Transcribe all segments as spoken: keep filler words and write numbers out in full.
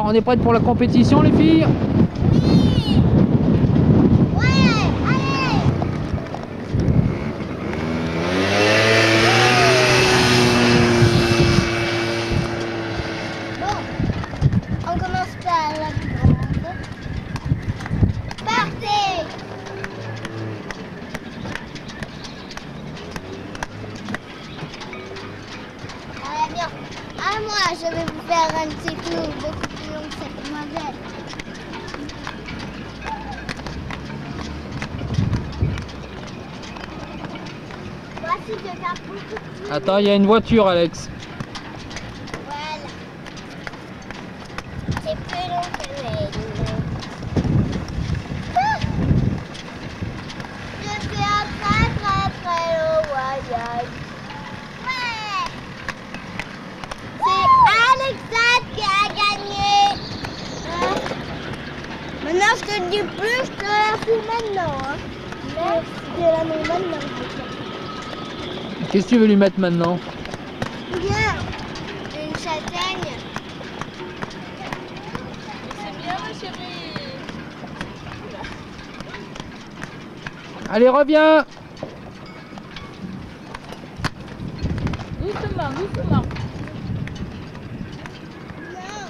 on est prêtes pour la compétition les filles? Oui. Ouais, allez. Bon, on commence par la plus grande. Partez. Allez, bien. À moi, je vais vous faire un petit tour beaucoup plus long que cette demoiselle. Voici que t'as beaucoup plus. Attends, il y a une voiture, Alex. Voilà. C'est plus long que les ah. Je fais un très très très long voyage. Ouais. C'est Alexandre qui a gagné. Hein? Maintenant je te dis plus, je te la fous maintenant. Hein? Merci. Je te la mets maintenant. Qu'est-ce que tu veux lui mettre maintenant? Bien. Une châtaigne. C'est bien ma chérie. Allez, reviens! Doucement, doucement. Non.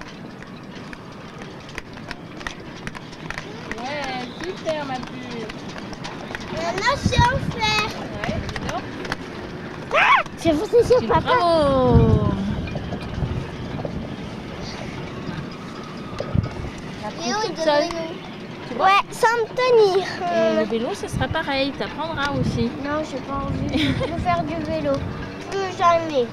Ouais, super ma puce. Maintenant je sais en faire. Ouais, dis donc. C'est vous, c'est sûr, papa. Bravo. Léo, toute seule. donne-nous. Ouais, sans me tenir. Et le vélo, ce sera pareil, t'apprendras aussi. Non, j'ai pas envie. Je veux faire du vélo. Plus jamais.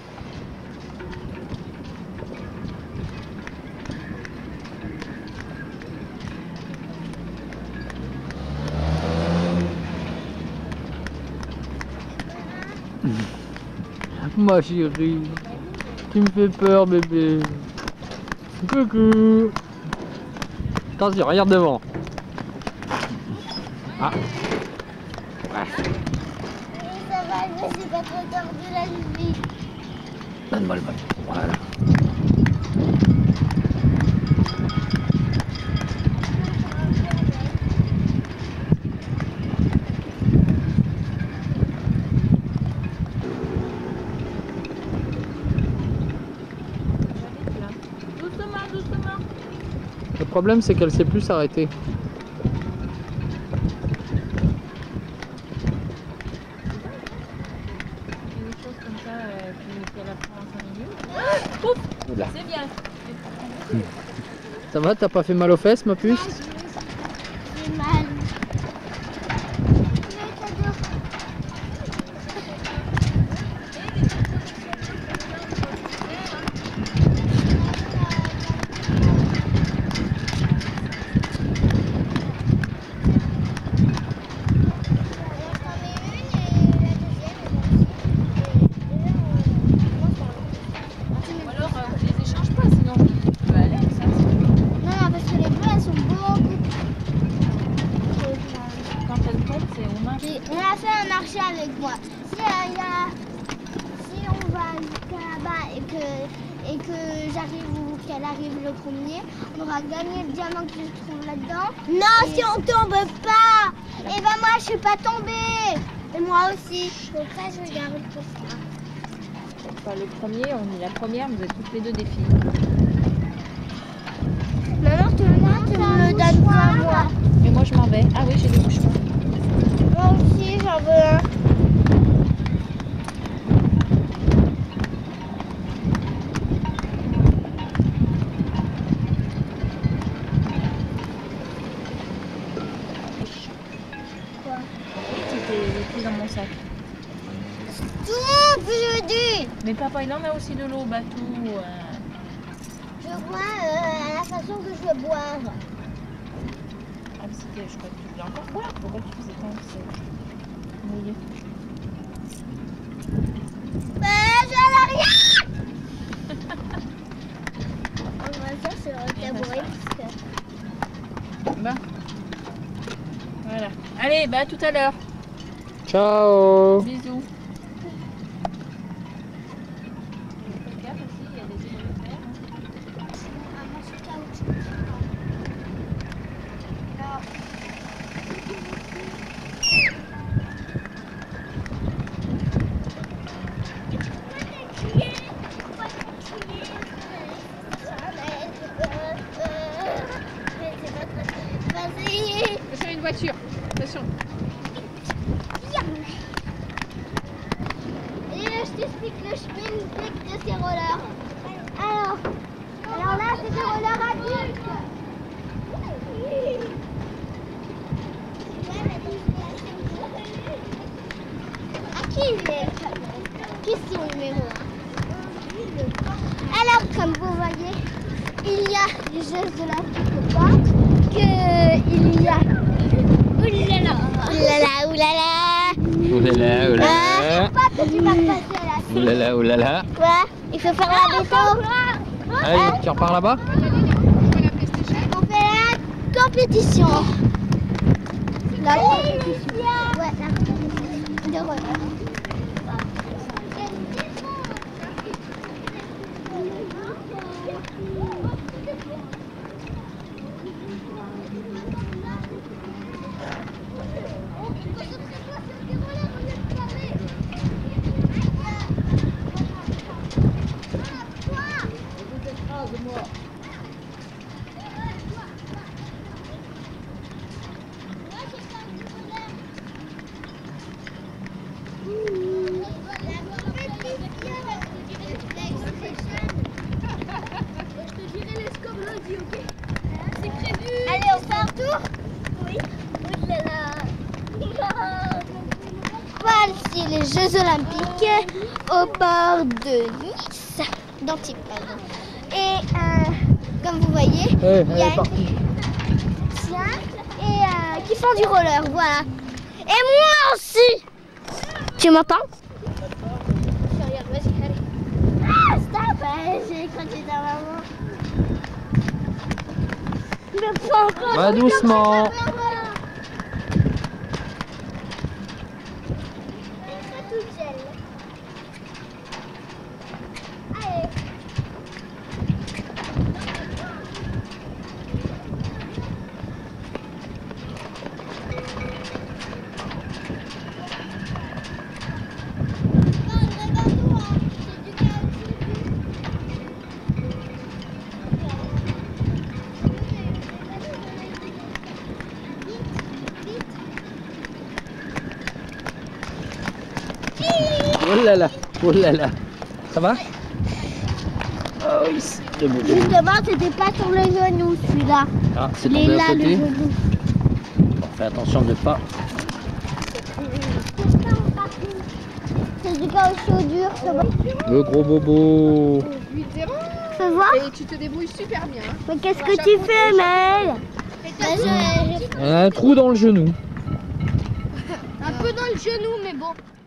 Ma chérie, tu me fais peur, bébé. Coucou. Attention, regarde devant. Ah. Ouais. Oui, ça va, je me suis pas trop tordu la vie. Donne-moi le ballon. Voilà. Doucement, doucement. Le problème, c'est qu'elle sait plus s'arrêter. Des choses comme ça euh, qu'elle apprend en cinq minutes. Ouf, Oula. c'est bien. Ça va, t'as pas fait mal aux fesses, ma puce? J'ai mal. Ou alors, euh, on les échange pas, sinon. Bah, Alex, ça, Non, non, parce que les bleues, elles sont beaucoup. quand elle tombe, c'est aux mains. J'ai- On a fait un marché avec moi. Si, euh, y a- si on va jusqu'à là-bas et que, et que j'arrive ou qu'elle arrive le premier, on aura gagné le diamant qui se trouve là-dedans. Non, et si on tombe pas. Et ben moi, je suis pas tombée. Et moi aussi. Donc ça, je garde pour ça. Enfin, le premier, on est la première, vous êtes toutes les deux des filles. Maman, tu me, tu me le donnes pas, moi. Et moi, je m'en vais. Ah oui, j'ai des mouchoirs. Moi aussi, j'en veux un. Quoi? C'était plus dans mon sac. Tout, je dis. Mais papa, il en a aussi de l'eau au bateau. euh. Je bois euh, à la façon que je veux boire. Ah, mais c'était, je crois que tu voulais encore boire. Pourquoi tu faisais tant que c'est mouillé? Mais j'en ai rien. On va dire sur le tabouret parce que... Bah. Voilà. Allez, bah à tout à l'heure. Ciao. Bisous. musique de ces rollers. Alors, alors là, c'est des rollers adultes. À qui il est? Question numéro un. Alors, comme vous voyez, il y a les Jeux olympiques au parc, que il y a... Oulala, oulala, oulala. Oulala, oulala. Ah, pas que tu vas passer à la suite. Oulala, oulala. Quoi? Il faut faire la moto. Allez, tu repars là-bas? On fait la compétition. La compétition. Ouais, la compétition de roller. Allez, on fait un tour? Oui. Voici les Jeux olympiques au port de Nice, d'Antibes, pardon. Et euh, comme vous voyez, Ouais, il y a elle est partie. une chien et euh, qui font du roller, voilà. Et moi aussi. Tu m'entends? Vas-y, allez. Ah, stop! J'ai cru que c'était maman. Mais pas encore. Va doucement. Allez. Oh là là, oh là là. Ça va? Ah oui, c'est bon. Justement, c'était pas sur le genou celui-là. Ah, c'est Il est tombé à là le côté. genou. Bon, fais attention de pas. C'est du caoutchouc dur, ça va. Le gros bobo. huit zéro. Fais voir. Et tu te débrouilles super bien. Hein. Mais qu'est-ce que tu fais, Mel? On a un trou dans le genou. Un peu dans le genou, mais bon.